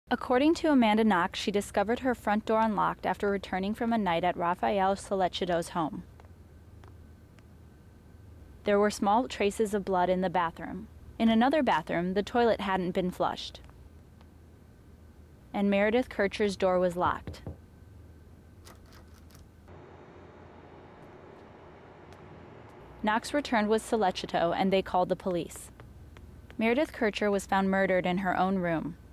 According to Amanda Knox, she discovered her front door unlocked after returning from a night at Rafael Solechito's home. There were small traces of blood in the bathroom. In another bathroom, the toilet hadn't been flushed. And Meredith Kercher's door was locked. Knox returned with Solechito and they called the police. Meredith Kercher was found murdered in her own room.